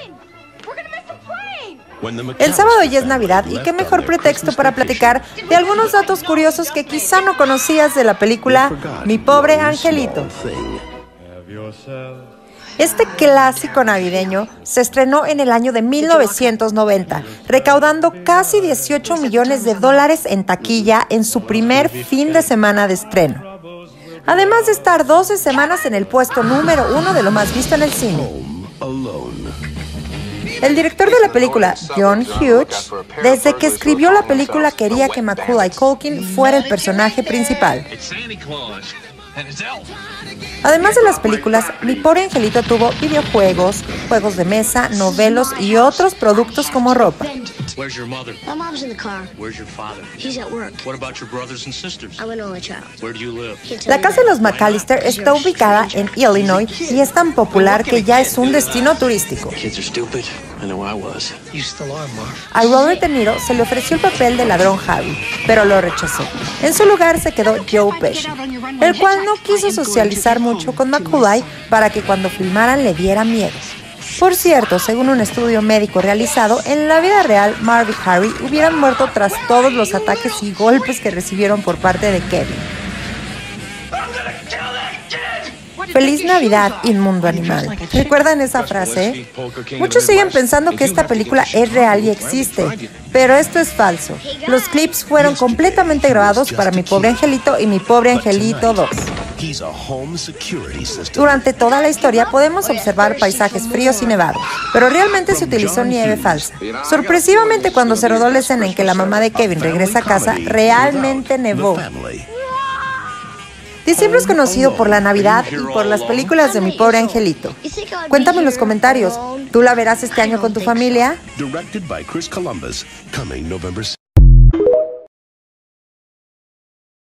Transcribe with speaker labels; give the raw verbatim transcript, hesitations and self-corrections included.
Speaker 1: El sábado ya es Navidad y qué mejor pretexto para platicar de algunos datos curiosos que quizá no conocías de la película Mi Pobre Angelito. Este clásico navideño se estrenó en el año de mil novecientos noventa, recaudando casi dieciocho millones de dólares en taquilla en su primer fin de semana de estreno. Además de estar doce semanas en el puesto número uno de lo más visto en el cine. El director de la película, John Hughes, desde que escribió la película quería que Macaulay Culkin fuera el personaje principal. Además de las películas, Mi Pobre Angelito tuvo videojuegos, juegos de mesa, novelos y otros productos como ropa.
Speaker 2: Where's your mother? My mom's in the car. Where's your father? He's at work. What about your brothers and sisters? I'm an only child. Where do you live?
Speaker 1: La casa de los McAllister está ubicada en Illinois y es tan popular que ya es un destino turístico.
Speaker 2: Kids are stupid. I know I was. You still are, Marv.
Speaker 1: A Robert De Niro se le ofreció el papel del ladrón Harry, pero lo rechazó. En su lugar se quedó Joe Pesci, el cual no quiso socializar mucho con Macaulay para que cuando filmaran le diera miedo. Por cierto, según un estudio médico realizado, en la vida real, Marv y Harry hubieran muerto tras todos los ataques y golpes que recibieron por parte de Kevin. ¡Feliz Navidad, inmundo animal! ¿Recuerdan esa frase? Muchos siguen pensando que esta película es real y existe, pero esto es falso. Los clips fueron completamente grabados para Mi Pobre Angelito y Mi Pobre Angelito dos. Durante toda la historia podemos observar paisajes fríos y nevados, pero realmente se utilizó nieve falsa. Sorpresivamente, cuando se rodó la escena en que la mamá de Kevin regresa a casa, realmente nevó. Diciembre es conocido por la Navidad y por las películas de Mi Pobre Angelito. Cuéntame en los comentarios, ¿tú la verás este año con tu familia?
Speaker 3: Directed by Chris Columbus, coming November sixth.